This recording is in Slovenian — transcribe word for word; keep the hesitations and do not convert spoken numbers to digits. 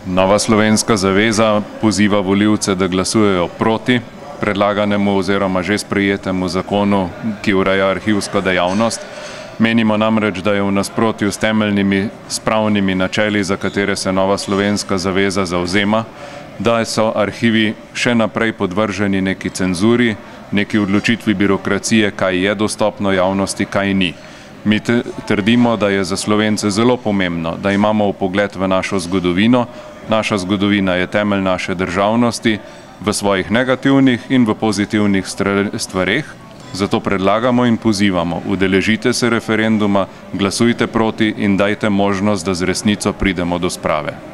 Nova slovenska zaveza poziva volivce, da glasujejo proti predlaganemu oziroma že sprejetemu zakonu, ki ureja arhivsko dejavnost. Menimo namreč, da je v nasprotju s temeljnimi spravnimi načeli, za katere se Nova slovenska zaveza zavzema, da so arhivi še naprej podvrženi neki cenzuri, neki odločitvi birokracije, kaj je dostopno javnosti, kaj ni. Mi trdimo, da je za Slovence zelo pomembno, da imamo vpogled v našo zgodovino. Naša zgodovina je temelj naše državnosti v svojih negativnih in v pozitivnih stvareh. Zato predlagamo in pozivamo, udeležite se referenduma, glasujte proti in dajte možnost, da z resnico pridemo do sprave.